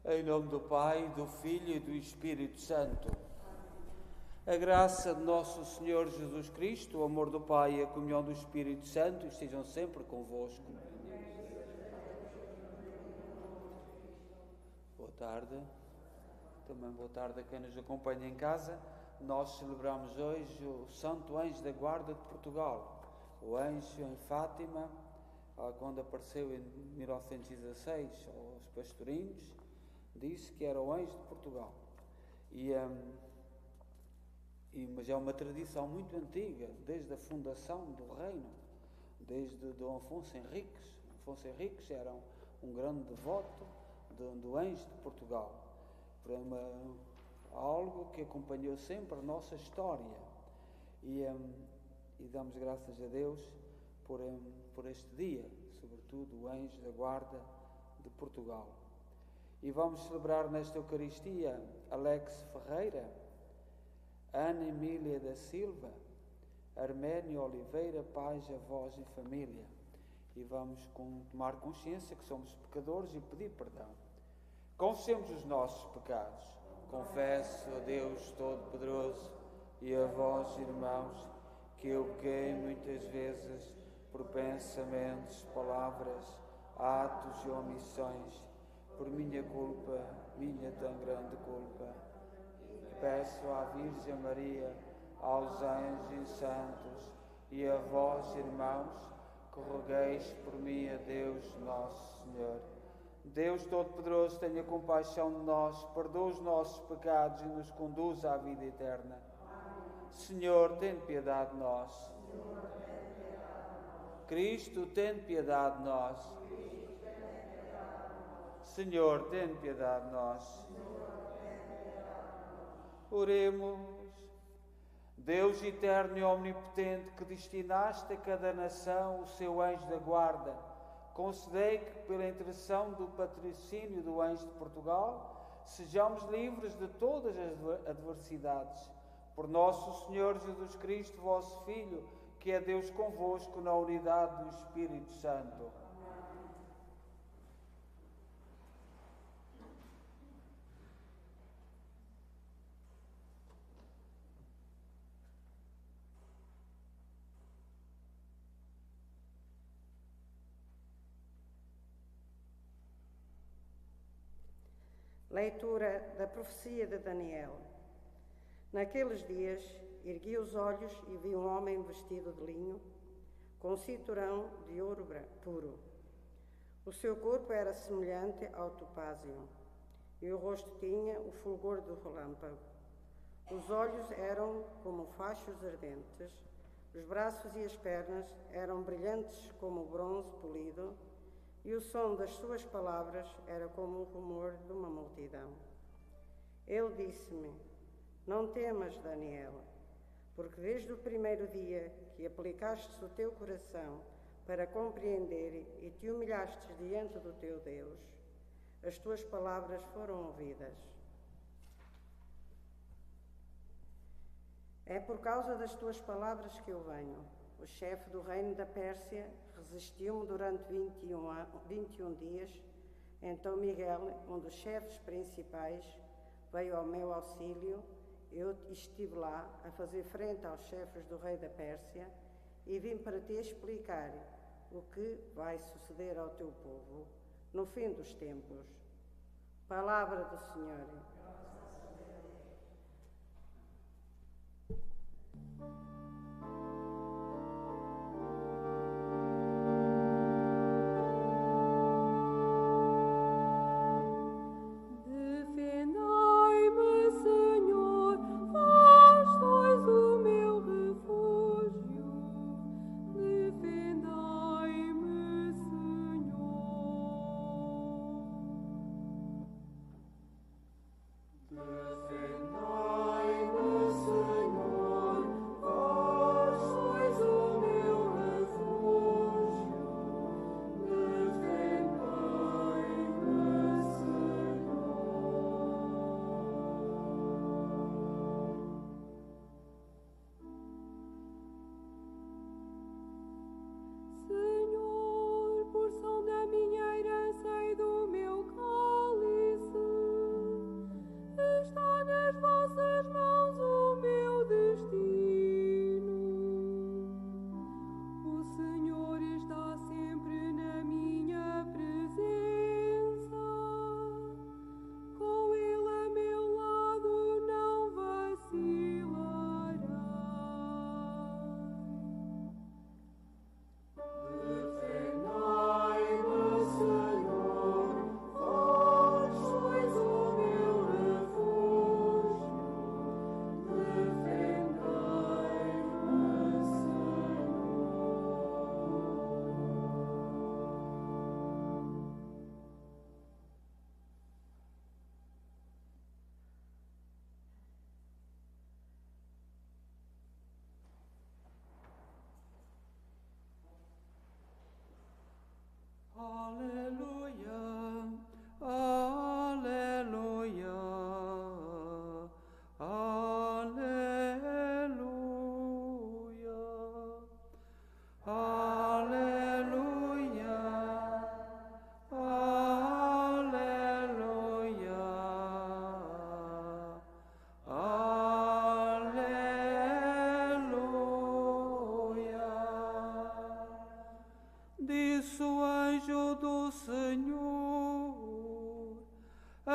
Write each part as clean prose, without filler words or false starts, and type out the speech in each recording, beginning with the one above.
Em nome do Pai, do Filho e do Espírito Santo. A graça de nosso Senhor Jesus Cristo, o amor do Pai e a comunhão do Espírito Santo estejam sempre convosco. Boa tarde. Também boa tarde a quem nos acompanha em casa. Nós celebramos hoje o Santo Anjo da Guarda de Portugal. O anjo em Fátima, quando apareceu em 1916 aos pastorinhos, disse que era o anjo de Portugal. Mas é uma tradição muito antiga, desde a fundação do reino, desde Dom Afonso Henriques. Afonso Henriques era um grande devoto do anjo de Portugal. Algo que acompanhou sempre a nossa história. E damos graças a Deus por este dia, sobretudo o anjo da guarda de Portugal. E vamos celebrar nesta Eucaristia Alex Ferreira, Ana Emília da Silva, Arménio Oliveira, pais, avós e família. E vamos tomar consciência que somos pecadores e pedir perdão. Confessemos os nossos pecados. Confesso a Deus Todo-Poderoso e a vós, irmãos, que eu pequei muitas vezes por pensamentos, palavras, atos e omissões, por minha culpa, minha tão grande culpa. Peço à Virgem Maria, aos anjos e santos e a vós, irmãos, que rogueis por mim a Deus Nosso Senhor. Deus Todo-Poderoso, tenha compaixão de nós, perdoa os nossos pecados e nos conduza à vida eterna. Senhor, tem piedade de nós. Cristo, tem piedade de nós. Senhor, tem piedade de nós. Oremos. Deus eterno e omnipotente, que destinaste a cada nação o seu anjo da guarda, concedei que, pela intercessão do patrocínio do anjo de Portugal, sejamos livres de todas as adversidades. Por nosso Senhor Jesus Cristo, vosso Filho, que é Deus convosco na unidade do Espírito Santo. Leitura da profecia de Daniel. Naqueles dias, ergui os olhos e vi um homem vestido de linho, com cinturão de ouro puro. O seu corpo era semelhante ao topázio, e o rosto tinha o fulgor do relâmpago. Os olhos eram como fachos ardentes, os braços e as pernas eram brilhantes como bronze polido, e o som das suas palavras era como o rumor de uma multidão. Ele disse-me: não temas, Daniel, porque desde o primeiro dia que aplicaste o teu coração para compreender e te humilhaste diante do teu Deus, as tuas palavras foram ouvidas. É por causa das tuas palavras que eu venho. O chefe do reino da Pérsia resistiu-me durante 21 dias. Então Miguel, um dos chefes principais, veio ao meu auxílio. Eu estive lá a fazer frente aos chefes do rei da Pérsia e vim para te explicar o que vai suceder ao teu povo no fim dos tempos. Palavra do Senhor.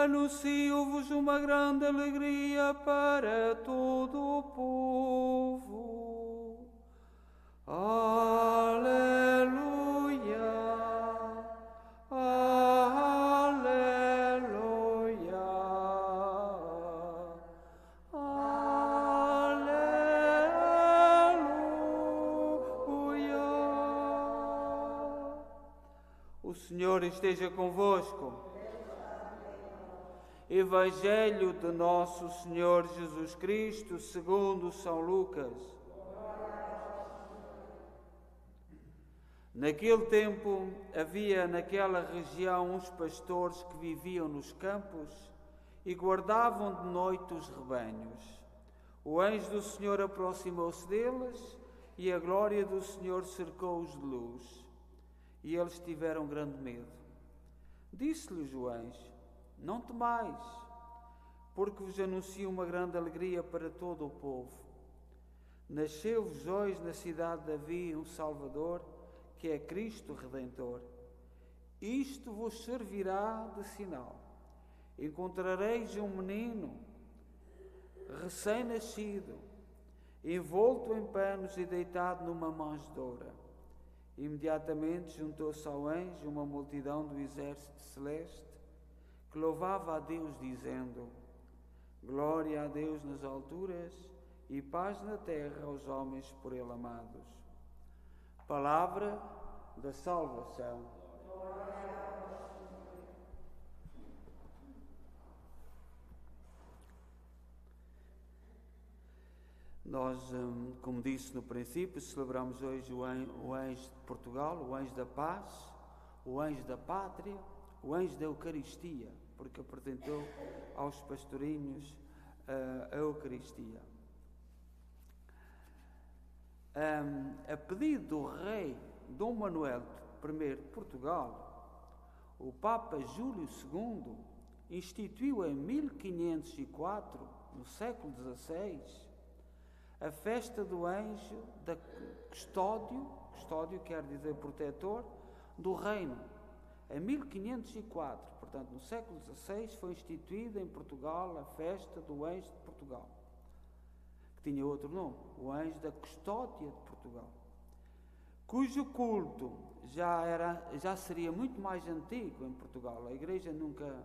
Anuncio-vos uma grande alegria para todo o povo. Aleluia, aleluia, aleluia. O Senhor esteja convosco. Evangelho de nosso Senhor Jesus Cristo, segundo São Lucas. Naquele tempo, havia naquela região uns pastores que viviam nos campos e guardavam de noite os rebanhos. O anjo do Senhor aproximou-se deles e a glória do Senhor cercou-os de luz. E eles tiveram grande medo. Disse-lhes o anjo: não temais, porque vos anuncio uma grande alegria para todo o povo. Nasceu-vos hoje na cidade de Davi um Salvador, que é Cristo Redentor. Isto vos servirá de sinal. Encontrareis um menino recém-nascido, envolto em panos e deitado numa manjedoura. Imediatamente juntou-se ao anjo uma multidão do exército celeste, que louvava a Deus, dizendo: glória a Deus nas alturas e paz na terra aos homens por Ele amados. Palavra da salvação. Nós, como disse no princípio, celebramos hoje o anjo de Portugal, o anjo da paz, o anjo da pátria, o anjo da Eucaristia, porque apresentou aos pastorinhos a Eucaristia. A pedido do rei Dom Manuel I de Portugal, o Papa Júlio II instituiu em 1504, no século XVI, a festa do anjo da custódio quer dizer protetor, do reino. Em 1504, portanto, no século XVI, foi instituída em Portugal a festa do Anjo de Portugal, que tinha outro nome, o Anjo da Custódia de Portugal, cujo culto já seria muito mais antigo em Portugal. A Igreja nunca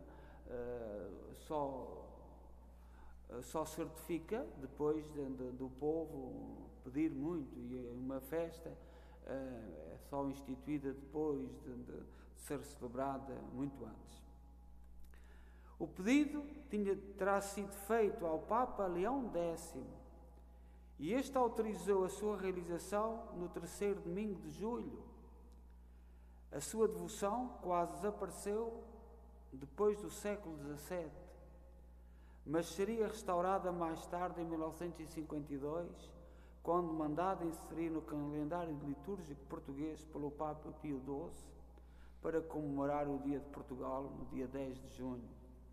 só certifica depois do povo pedir muito, e uma festa é só instituída depois de ser celebrada muito antes. O pedido terá sido feito ao Papa Leão X e este autorizou a sua realização no terceiro domingo de julho. A sua devoção quase desapareceu depois do século XVII, mas seria restaurada mais tarde, em 1952, quando mandada inserir no calendário litúrgico português pelo Papa Pio XII, para comemorar o Dia de Portugal, no dia 10 de junho.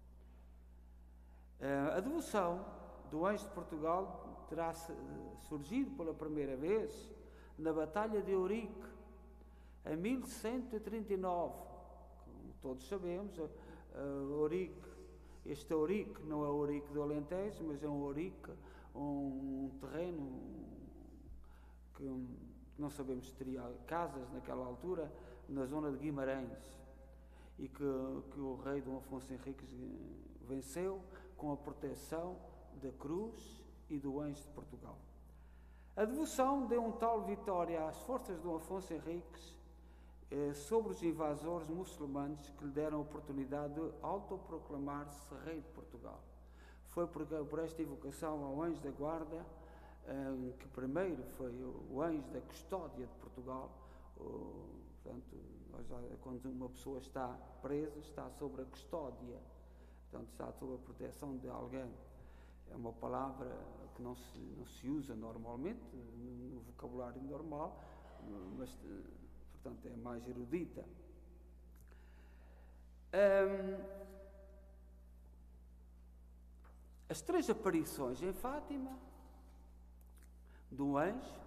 A devoção do Anjo de Portugal terá surgido pela primeira vez na Batalha de Ourique, em 1139. Como todos sabemos, Ourique, este Ourique não é o Ourique do Alentejo, mas é um Ourique, um terreno que não sabemos se teria casas naquela altura, na zona de Guimarães, e que o rei Dom Afonso Henriques venceu com a proteção da cruz e do Anjo de Portugal. A devoção deu tal vitória às forças de Dom Afonso Henriques sobre os invasores muçulmanos, que lhe deram a oportunidade de autoproclamar-se rei de Portugal. Foi por esta evocação ao anjo da guarda, que primeiro foi o anjo da custódia de Portugal. Portanto, quando uma pessoa está presa, está sob a custódia, portanto, está sob a proteção de alguém. É uma palavra que não se usa normalmente, no vocabulário normal, mas, portanto, é mais erudita. As três aparições em Fátima do anjo,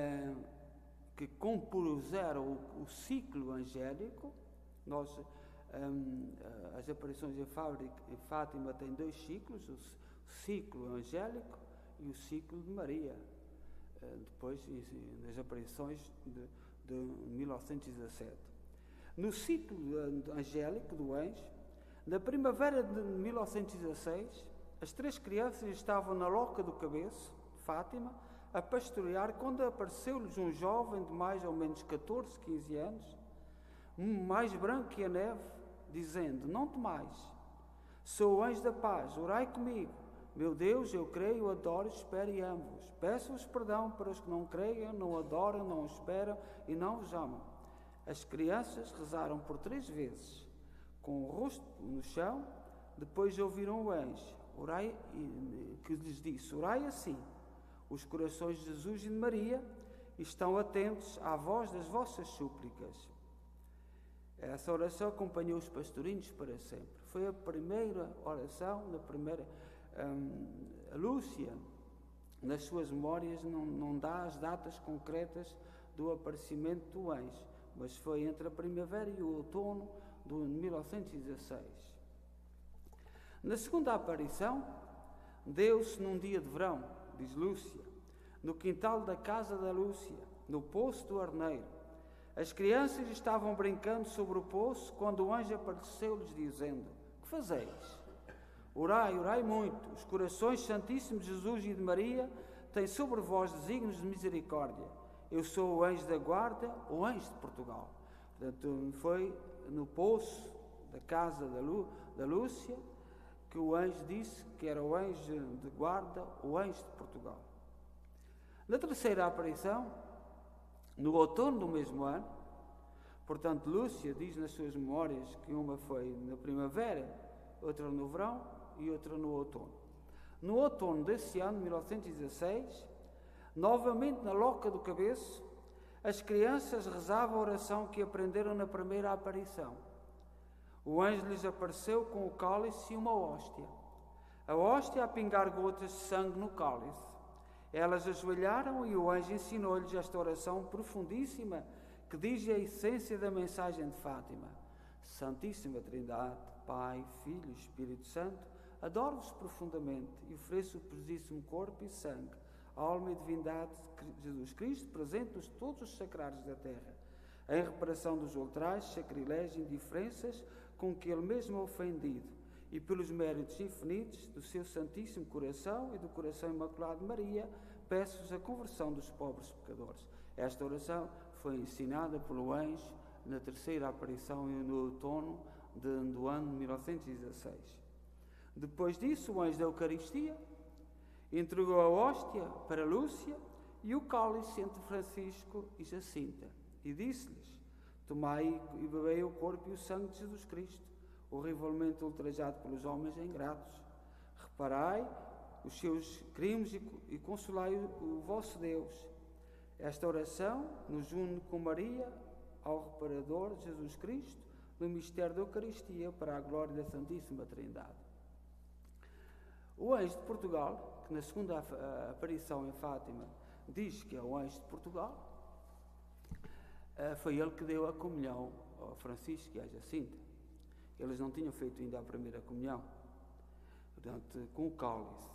que compuseram o ciclo angélico, As aparições em Fátima têm 2 ciclos, o ciclo angélico e o ciclo de Maria, depois das aparições de 1917. No ciclo angélico do anjo, na primavera de 1916, as 3 crianças estavam na Loca do Cabeço, Fátima, a pastorear, quando apareceu-lhes um jovem de mais ou menos 14, 15 anos, mais branco que a neve, dizendo: não temais, sou o anjo da paz, orai comigo. Meu Deus, eu creio, adoro, espero e amo-vos. Peço-vos perdão para os que não creem, não adoram, não esperam e não vos amam. As crianças rezaram por 3 vezes, com o rosto no chão. Depois ouviram o anjo, orai, que lhes disse: orai assim, os corações de Jesus e de Maria estão atentos à voz das vossas súplicas. Essa oração acompanhou os pastorinhos para sempre. Foi a primeira oração, a Lúcia, nas suas memórias, não dá as datas concretas do aparecimento do anjo, mas foi entre a primavera e o outono de 1916. Na segunda aparição, deu-se num dia de verão, diz Lúcia, no quintal da casa da Lúcia, no poço do Arneiro. As crianças estavam brincando sobre o poço quando o anjo apareceu-lhes, dizendo: que fazeis? Orai, orai muito. Os corações santíssimos de Jesus e de Maria têm sobre vós desígnios de misericórdia. Eu sou o anjo da guarda, o anjo de Portugal. Portanto, foi no poço da casa da Lúcia que o anjo disse que era o anjo de guarda, o anjo de Portugal. Na terceira aparição, no outono do mesmo ano, portanto, Lúcia diz nas suas memórias que uma foi na primavera, outra no verão e outra no outono. No outono desse ano, 1916, novamente na Loca do Cabeço, as crianças rezavam a oração que aprenderam na primeira aparição. O anjo lhes apareceu com o cálice e uma hóstia. A hóstia a pingar gotas de sangue no cálice. Elas ajoelharam e o anjo ensinou-lhes esta oração profundíssima que diz a essência da mensagem de Fátima: Santíssima Trindade, Pai, Filho e Espírito Santo, adoro-vos profundamente e ofereço o preciosíssimo corpo e sangue, a alma e divindade de Jesus Cristo, presente nos todos os sacrários da terra, em reparação dos ultrajes, sacrilégios e indiferenças com que ele mesmo é ofendido, e pelos méritos infinitos do seu Santíssimo Coração e do Coração Imaculado de Maria, peço-vos a conversão dos pobres pecadores. Esta oração foi ensinada pelo anjo na terceira aparição no outono do ano de 1916. Depois disso, o anjo da Eucaristia entregou a hóstia para Lúcia e o cálice entre Francisco e Jacinta, e disse-lhes: tomai e bebei o corpo e o sangue de Jesus Cristo, horrivelmente ultrajado pelos homens ingratos. Reparai os seus crimes e consolai o vosso Deus. Esta oração nos une com Maria ao reparador Jesus Cristo no mistério da Eucaristia para a glória da Santíssima Trindade. O anjo de Portugal, que na segunda aparição em Fátima diz que é o anjo de Portugal, foi ele que deu a comunhão ao Francisco e à Jacinta. Eles não tinham feito ainda a primeira comunhão, portanto, com o cálice.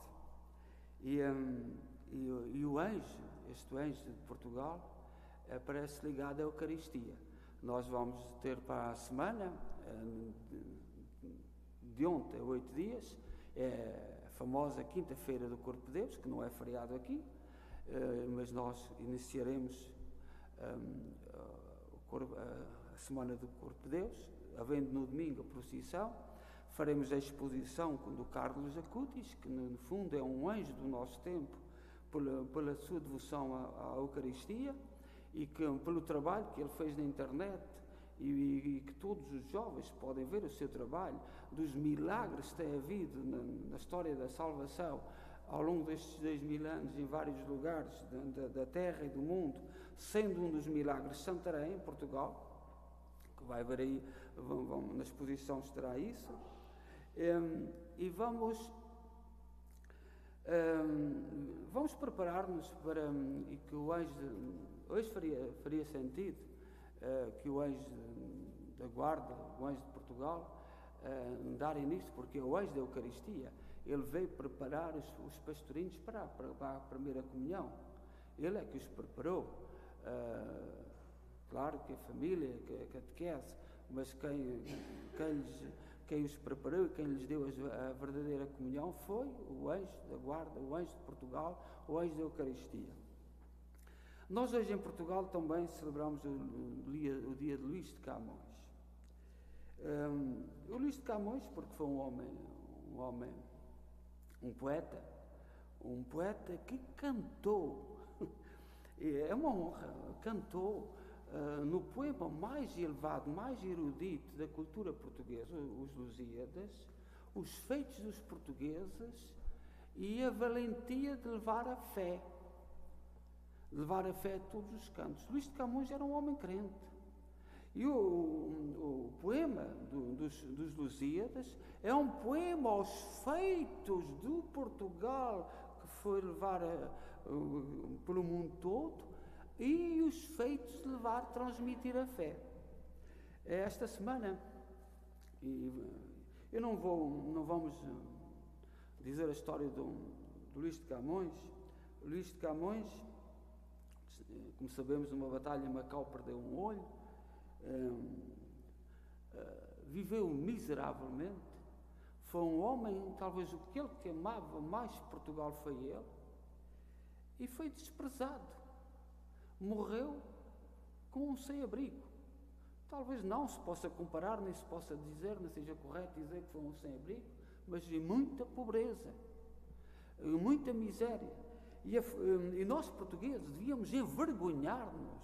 E o anjo, este anjo de Portugal, aparece ligado à Eucaristia. Nós vamos ter para a semana, de ontem a 8 dias, a famosa Quinta-feira do Corpo de Deus, que não é feriado aqui, mas nós iniciaremos a Semana do Corpo de Deus, havendo no domingo a procissão. Faremos a exposição do Carlos Acutis, que no fundo é um anjo do nosso tempo, pela sua devoção à Eucaristia, e que pelo trabalho que ele fez na internet, e que todos os jovens podem ver o seu trabalho, dos milagres que tem havido na história da salvação ao longo destes 2000 anos em vários lugares da terra e do mundo, sendo um dos milagres Santarém, em Portugal, que vai ver aí, na exposição estará isso, e vamos preparar-nos para, e que o anjo, hoje faria sentido que o anjo da guarda, o anjo de Portugal, dar início, porque o anjo da Eucaristia, ele veio preparar os pastorinhos para a primeira comunhão. Ele é que os preparou. Claro que a família, que a catequese, mas quem os preparou e quem lhes deu a verdadeira comunhão foi o anjo da guarda, o anjo de Portugal, o anjo da Eucaristia. Nós hoje em Portugal também celebramos o dia de Luís de Camões. O Luís de Camões, porque foi um poeta que cantou, é uma honra, cantou no poema mais elevado, mais erudito da cultura portuguesa, os Lusíadas, os feitos dos portugueses e a valentia de levar a fé a todos os cantos. Luís de Camões era um homem crente. E o poema dos Lusíadas é um poema aos feitos do Portugal que foi levar pelo mundo todo e os feitos de transmitir a fé. Esta semana, não vamos dizer a história do Luís de Camões. Luís de Camões, como sabemos, numa batalha em Macau perdeu um olho, viveu miseravelmente, foi um homem, talvez aquele que amava mais Portugal foi ele, e foi desprezado, morreu como um sem-abrigo. Talvez não se possa comparar, nem se possa dizer, nem seja correto dizer que foi um sem-abrigo, mas de muita pobreza, muita miséria. E nós portugueses devíamos envergonhar-nos,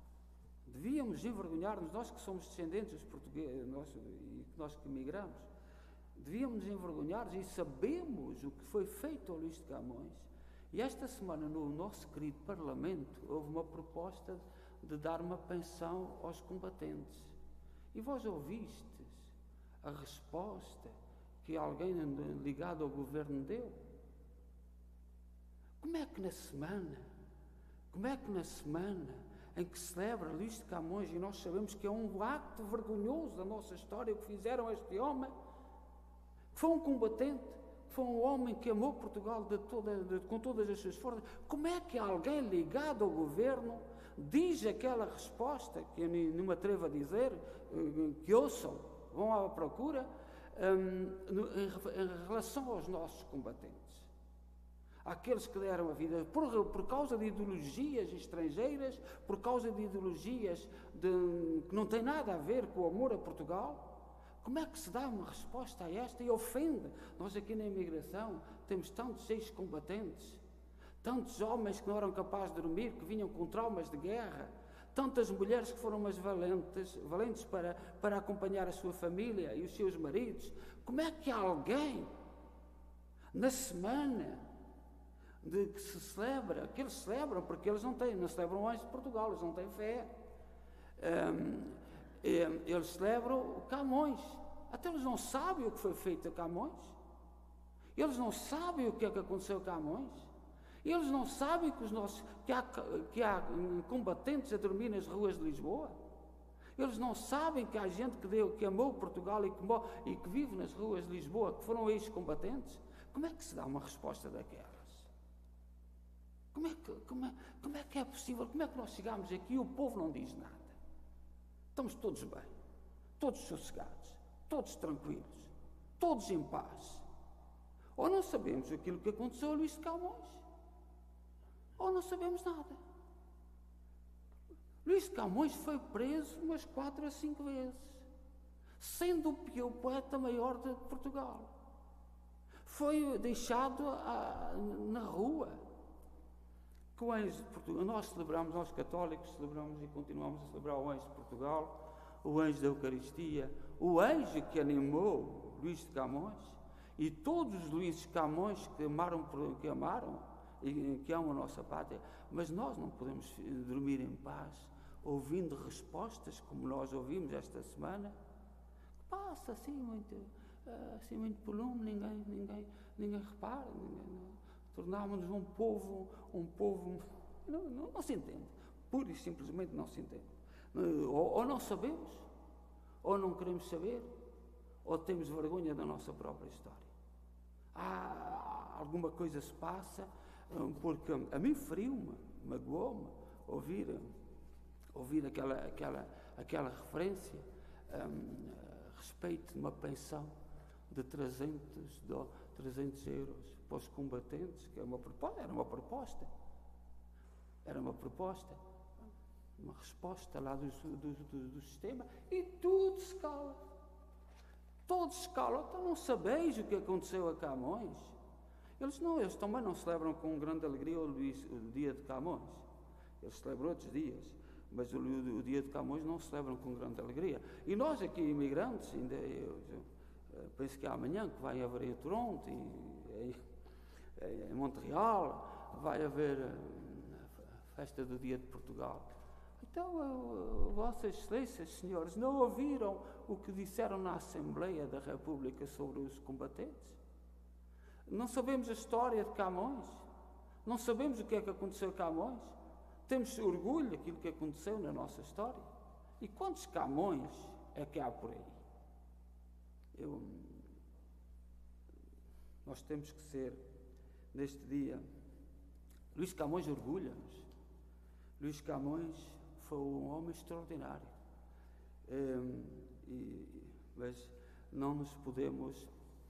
nós que somos descendentes dos portugueses, nós que emigramos, devíamos envergonhar-nos e sabemos o que foi feito ao Luís de Camões. E esta semana, no nosso querido Parlamento, houve uma proposta de dar uma pensão aos combatentes. E vós ouvistes a resposta que alguém ligado ao governo deu? Como é que na semana em que se celebra Luís de Camões, e nós sabemos que é um acto vergonhoso da nossa história o que fizeram a este homem, que foi um combatente, que foi um homem que amou Portugal com todas as suas forças, como é que alguém ligado ao governo diz aquela resposta, que eu não me atrevo a dizer, que ouçam, vão à procura, em relação aos nossos combatentes? Aqueles que deram a vida por causa de ideologias estrangeiras, por causa de ideologias que não têm nada a ver com o amor a Portugal. Como é que se dá uma resposta a esta e ofende? Nós aqui na imigração temos tantos ex-combatentes, tantos homens que não eram capazes de dormir, que vinham com traumas de guerra, tantas mulheres que foram umas valentes para acompanhar a sua família e os seus maridos. Como é que alguém, na semana de que se celebra, que eles celebram, porque eles não celebram o Anjo de Portugal, eles não têm fé, eles celebram Camões, até eles não sabem o que foi feito a Camões, eles não sabem o que é que aconteceu a Camões, eles não sabem que há combatentes a dormir nas ruas de Lisboa, eles não sabem que há gente que amou Portugal e que vive nas ruas de Lisboa, que foram ex-combatentes. Como é que se dá uma resposta daquelas? Como é que é possível? Como é que nós chegamos aqui e o povo não diz nada? Estamos todos bem, todos sossegados, todos tranquilos, todos em paz. Ou não sabemos aquilo que aconteceu a Luís de Camões, ou não sabemos nada. Luís de Camões foi preso umas 4 a 5 vezes, sendo o poeta maior de Portugal. Foi deixado na rua. Que o Anjo de Portugal, nós católicos celebramos e continuamos a celebrar o Anjo de Portugal, o Anjo da Eucaristia, o anjo que animou Luís de Camões, e todos os Luís de Camões que amaram e que amam a nossa pátria, mas nós não podemos dormir em paz ouvindo respostas como nós ouvimos esta semana, que passa assim muito volume, ninguém repara, tornámos-nos um povo, não se entende, pura e simplesmente não se entende. Ou não sabemos, Ou não queremos saber, ou temos vergonha da nossa própria história. Alguma coisa se passa, porque a mim feriu-me, magoou-me, ouvir aquela referência a respeito de uma pensão de 300 euros para os combatentes, que era uma proposta, uma resposta lá do sistema, e tudo se cala. Todos se calam. Então não sabeis o que aconteceu a Camões? Eles também não celebram com grande alegria o dia de Camões. Eles celebram outros dias, mas o dia de Camões não celebram com grande alegria. E nós aqui, imigrantes, eu penso que amanhã que vai haver em Toronto, em Montreal, vai haver a festa do Dia de Portugal. Então, Vossas Excelências, senhores, não ouviram o que disseram na Assembleia da República sobre os combatentes? Não sabemos a história de Camões? Não sabemos o que é que aconteceu a Camões? Temos orgulho daquilo que aconteceu na nossa história? E quantos Camões é que há por aí? Nós temos que ser, neste dia, Luís Camões orgulha-nos. Luís Camões foi um homem extraordinário, mas não nos podemos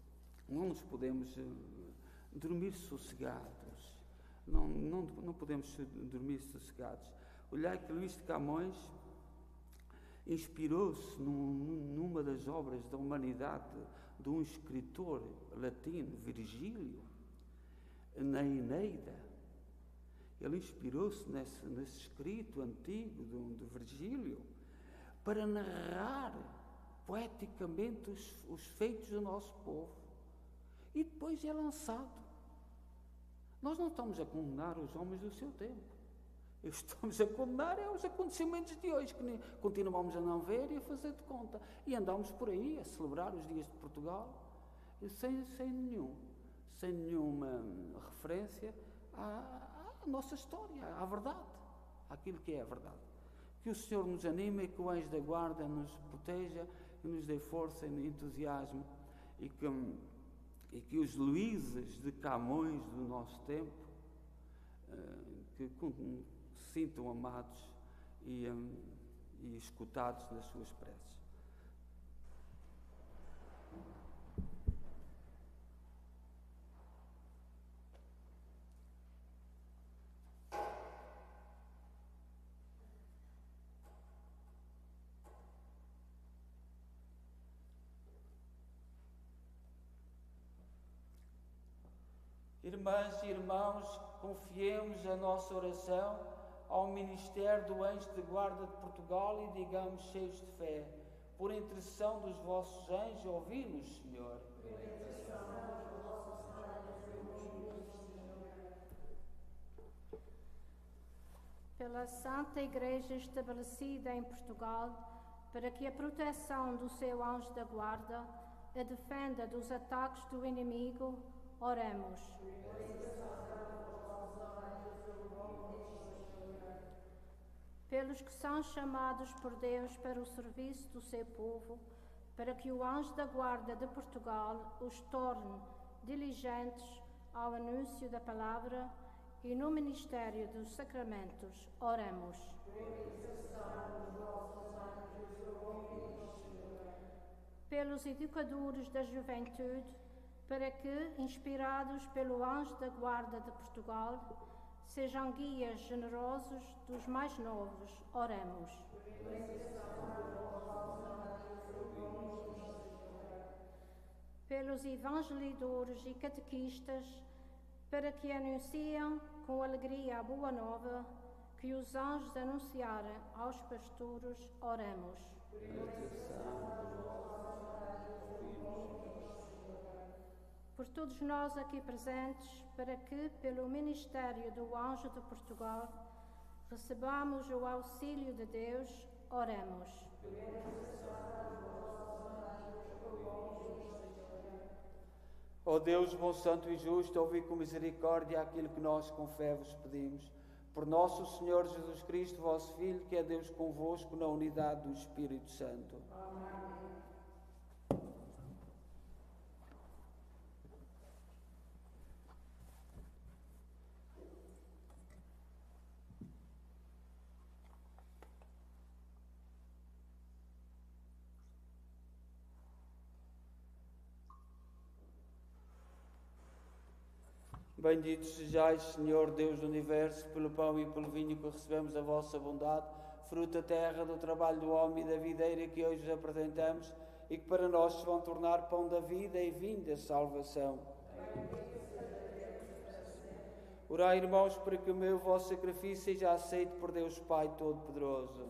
dormir sossegados, não podemos dormir sossegados. Olhai que Luís de Camões inspirou-se numa das obras da humanidade de um escritor latino, Virgílio, na Eneida. Ele inspirou-se nesse escrito antigo de Virgílio para narrar poeticamente os feitos do nosso povo. E depois é lançado. Nós não estamos a condenar os homens do seu tempo. Estamos a condenar os acontecimentos de hoje, que continuamos a não ver e a fazer de conta. E andamos por aí a celebrar os dias de Portugal sem nenhuma referência à nossa história, à verdade, àquilo que é a verdade. Que o Senhor nos anime e que o anjo da guarda nos proteja e nos dê força e entusiasmo, e que os Luíses de Camões do nosso tempo que se sintam amados e escutados nas suas preces. Irmãs e irmãos, confiemos a nossa oração ao ministério do Anjo de Guarda de Portugal e digamos cheios de fé: por intercessão dos vossos anjos, ouvi-nos, Senhor. Pela Santa Igreja estabelecida em Portugal, para que a proteção do seu anjo da guarda a defenda dos ataques do inimigo, oremos. Pelos que são chamados por Deus para o serviço do seu povo, para que o anjo da guarda de Portugal os torne diligentes ao anúncio da palavra e no ministério dos sacramentos, oremos. Pelos educadores da juventude, para que, inspirados pelo anjo da guarda de Portugal, sejam guias generosos dos mais novos, oremos. Pelos evangelizadores e catequistas, para que anunciem com alegria a boa nova que os anjos anunciaram aos pastores, oremos. Por todos nós aqui presentes, para que, pelo ministério do Anjo de Portugal, recebamos o auxílio de Deus, oremos. Ó Deus, bom, santo e justo, ouvi com misericórdia aquilo que nós com fé vos pedimos. Por nosso Senhor Jesus Cristo, vosso Filho, que é Deus convosco, na unidade do Espírito Santo. Bendito sejais, Senhor Deus do Universo, pelo pão e pelo vinho que recebemos a vossa bondade, fruto da terra, do trabalho do homem e da videira que hoje vos apresentamos e que para nós se vão tornar pão da vida e vinho da salvação. Orai, irmãos, para que o meu vosso sacrifício seja aceito por Deus Pai Todo-Poderoso.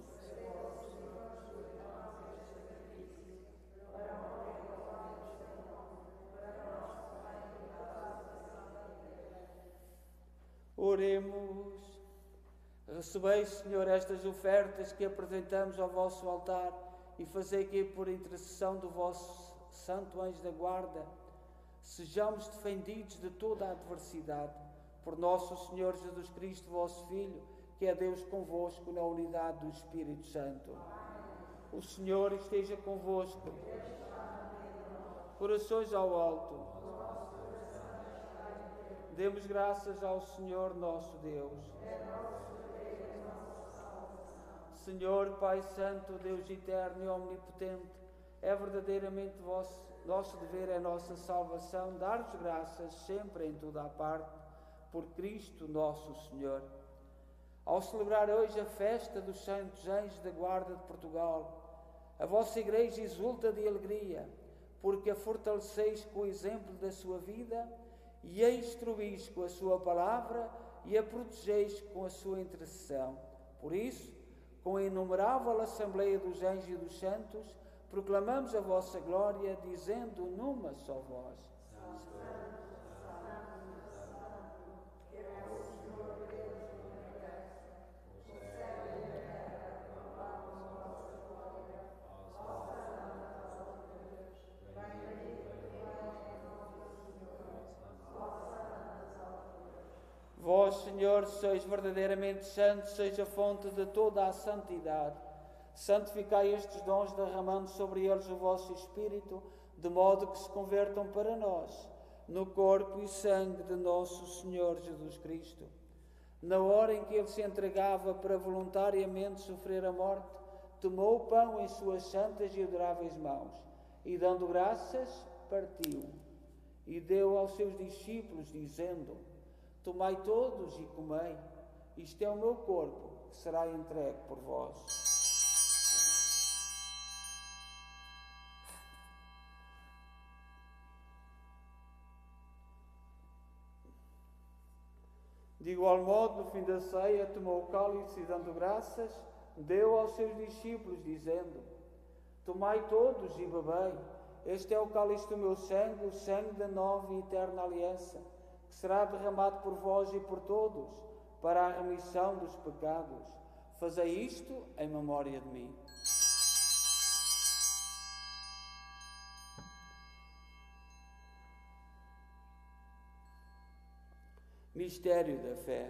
Oremos. Recebei, Senhor, estas ofertas que apresentamos ao vosso altar e fazei que, por intercessão do vosso santo anjo da guarda, sejamos defendidos de toda a adversidade. Por nosso Senhor Jesus Cristo, vosso Filho, que é Deus convosco na unidade do Espírito Santo. O Senhor esteja convosco. Corações ao alto. Demos graças ao Senhor nosso Deus. Senhor, Pai Santo, Deus eterno e omnipotente, é verdadeiramente nosso dever, é nossa salvação, dar-vos graças sempre em toda a parte, por Cristo nosso Senhor. Ao celebrar hoje a festa dos Santos Anjos da Guarda de Portugal, a vossa Igreja exulta de alegria, porque a fortaleceis com o exemplo da sua vida e a instruís com a sua palavra e a protegeis com a sua intercessão. Por isso, com a inumerável Assembleia dos Anjos e dos Santos, proclamamos a vossa glória, dizendo numa só voz: Vós, Senhor, sois verdadeiramente santos, sois a fonte de toda a santidade. Santificai estes dons, derramando sobre eles o vosso Espírito, de modo que se convertam para nós, no corpo e sangue de nosso Senhor Jesus Cristo. Na hora em que ele se entregava para voluntariamente sofrer a morte, tomou o pão em suas santas e adoráveis mãos, e dando graças, partiu, e deu aos seus discípulos, dizendo: Tomai todos e comei, isto é o meu corpo, que será entregue por vós. De igual modo, no fim da ceia, tomou o cálice e, dando graças, deu aos seus discípulos, dizendo: Tomai todos e bebei, este é o cálice do meu sangue, o sangue da nova e eterna aliança, que será derramado por vós e por todos, para a remissão dos pecados. Fazei isto em memória de mim. Mistério da fé.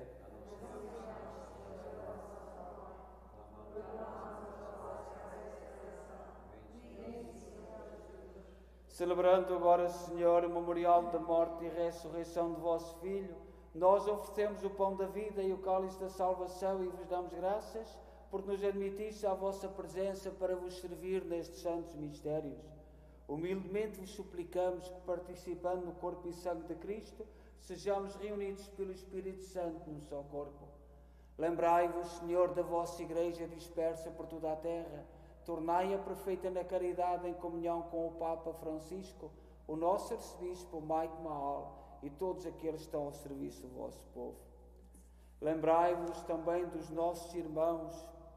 Celebrando agora, Senhor, o memorial da morte e ressurreição de vosso Filho, nós oferecemos o pão da vida e o cálice da salvação e vos damos graças, porque nos admitiste à vossa presença para vos servir nestes santos mistérios. Humildemente vos suplicamos que, participando no corpo e sangue de Cristo, sejamos reunidos pelo Espírito Santo num só corpo. Lembrai-vos, Senhor, da vossa Igreja dispersa por toda a terra. Tornai-a perfeita na caridade, em comunhão com o Papa Francisco, o nosso arcebispo Mike Mahal e todos aqueles que estão ao serviço do vosso povo. Lembrai-vos também dos nossos irmãos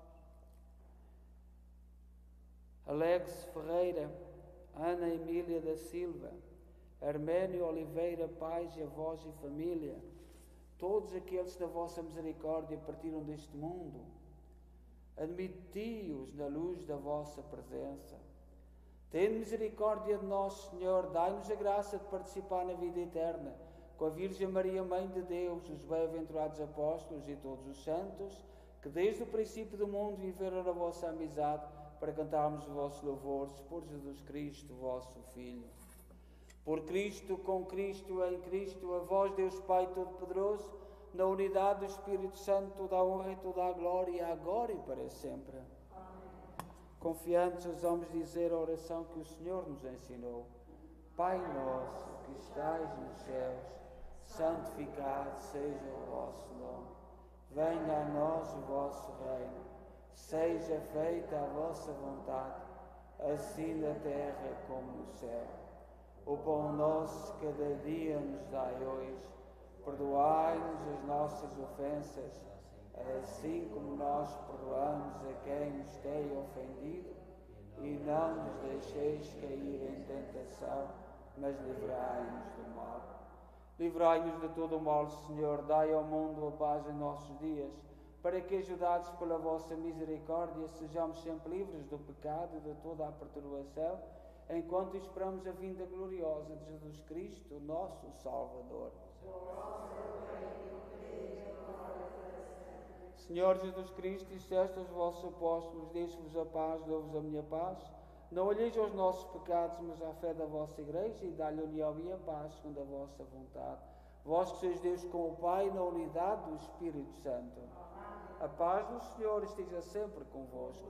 Alex Ferreira, Ana Emília da Silva, Arménio Oliveira, pais e avós e família, todos aqueles que da vossa misericórdia partiram deste mundo. Admiti-os na luz da vossa presença. Tende misericórdia de nós, Senhor, dai-nos a graça de participar na vida eterna, com a Virgem Maria, Mãe de Deus, os bem-aventurados apóstolos e todos os santos, que desde o princípio do mundo viveram na vossa amizade, para cantarmos os vossos louvores por Jesus Cristo, vosso Filho. Por Cristo, com Cristo, em Cristo, a vós, Deus Pai Todo-Poderoso, na unidade do Espírito Santo, toda a honra e toda a glória, agora e para sempre. Amém. Confiantes, vamos dizer a oração que o Senhor nos ensinou. Pai nosso, que estais nos céus, santificado seja o vosso nome. Venha a nós o vosso reino. Seja feita a vossa vontade, assim na terra como no céu. O pão nosso cada dia nos dai hoje. Perdoai-nos as nossas ofensas, assim como nós perdoamos a quem nos tem ofendido. E não nos deixeis cair em tentação, mas livrai-nos do mal. Livrai-nos de todo o mal, Senhor. Dai ao mundo a paz em nossos dias, para que, ajudados pela vossa misericórdia, sejamos sempre livres do pecado e de toda a perturbação, enquanto esperamos a vinda gloriosa de Jesus Cristo, nosso Salvador. Senhor Jesus Cristo, disseste aos vossos apóstolos: deixo-vos a paz, dou-vos a minha paz. Não olheis aos nossos pecados, mas à fé da vossa Igreja, e dá-lhe união e a paz, segundo a vossa vontade. Vós que sois Deus com o Pai, na unidade do Espírito Santo. A paz do Senhor esteja sempre convosco.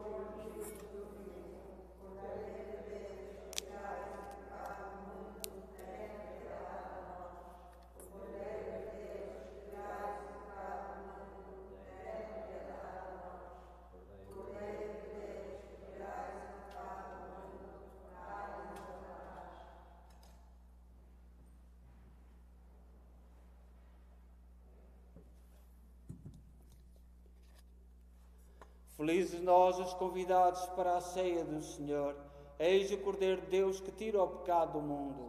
Felizes nós, os convidados para a ceia do Senhor. Eis o Cordeiro de Deus que tira o pecado do mundo.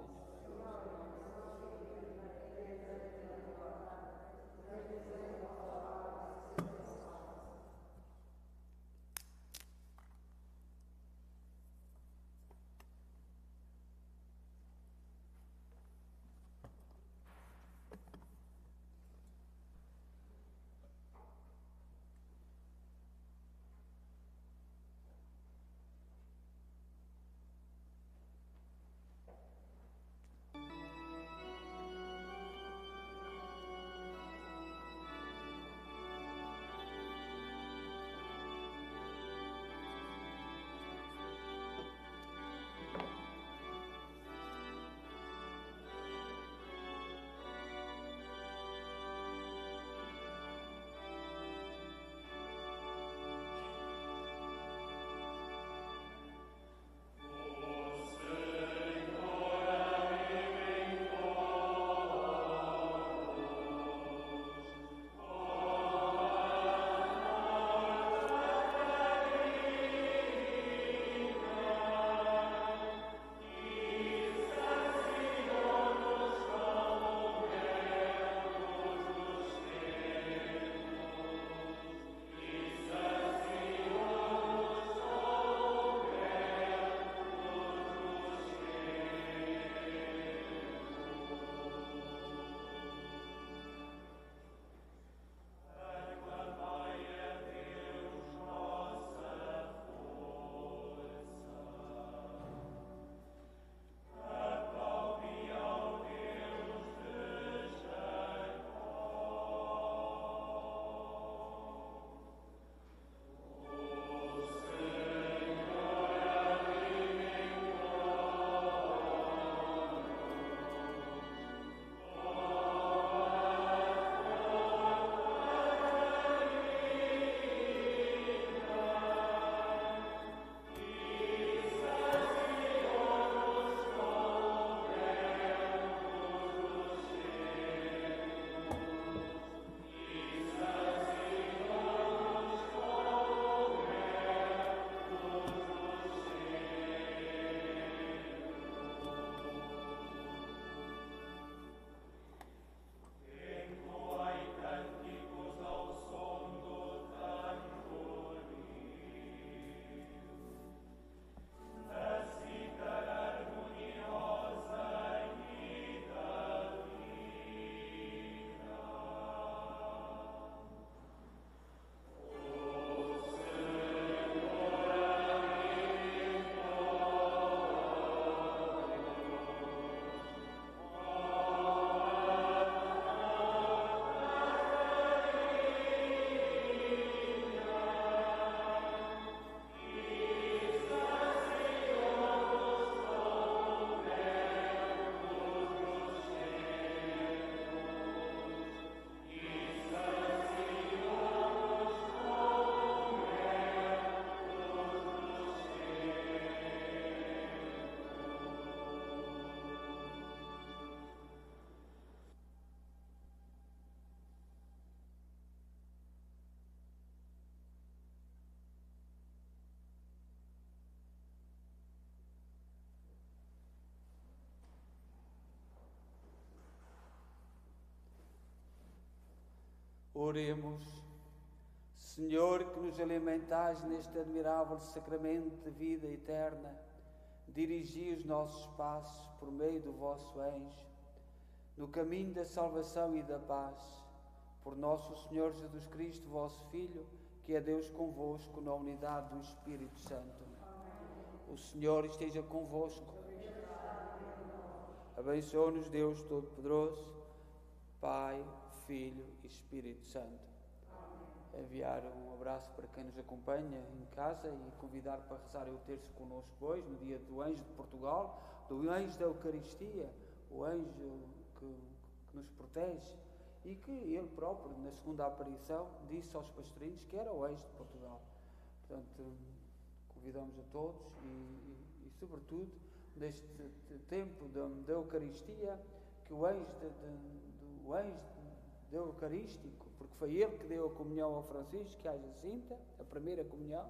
Oremos. Senhor, que nos alimentais neste admirável sacramento de vida eterna, dirigi os nossos passos por meio do vosso anjo, no caminho da salvação e da paz, por nosso Senhor Jesus Cristo, vosso Filho, que é Deus convosco na unidade do Espírito Santo. O Senhor esteja convosco. Abençoe-nos Deus Todo-Poderoso, Pai, Filho e Espírito Santo. Enviar um abraço para quem nos acompanha em casa e convidar para rezar o terço connosco hoje, no dia do Anjo de Portugal, do Anjo da Eucaristia, o anjo que nos protege e que ele próprio, na segunda aparição, disse aos pastorinhos que era o Anjo de Portugal. Portanto, convidamos a todos e sobretudo, neste tempo da Eucaristia, que o anjo da Eucarístico, porque foi ele que deu a comunhão ao Francisco e à Jacinta, a primeira comunhão,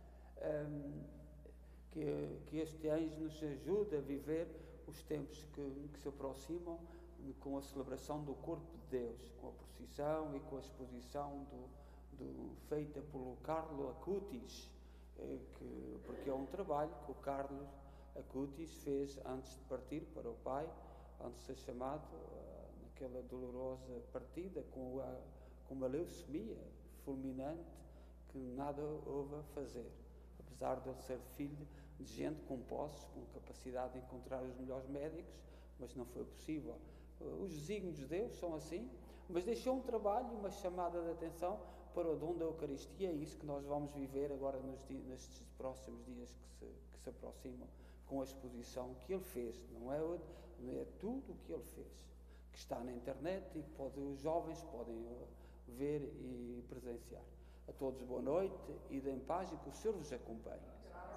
que este anjo nos ajude a viver os tempos que se aproximam com a celebração do corpo de Deus, com a procissão e com a exposição feita pelo Carlo Acutis, porque é um trabalho que o Carlos Acutis fez antes de partir para o Pai, antes de ser chamado naquela dolorosa partida com uma leucemia fulminante que nada houve a fazer, apesar de ele ser filho de gente com posses, com capacidade de encontrar os melhores médicos, mas não foi possível. Os desígnios de Deus são assim, mas deixou um trabalho, uma chamada de atenção para o dom da Eucaristia, é isso que nós vamos viver agora nestes próximos dias que se aproximam, com a exposição que ele fez, não é tudo o que ele fez, que está na internet e que os jovens podem ver e presenciar. A todos boa noite, e em paz e que o Senhor vos acompanhe.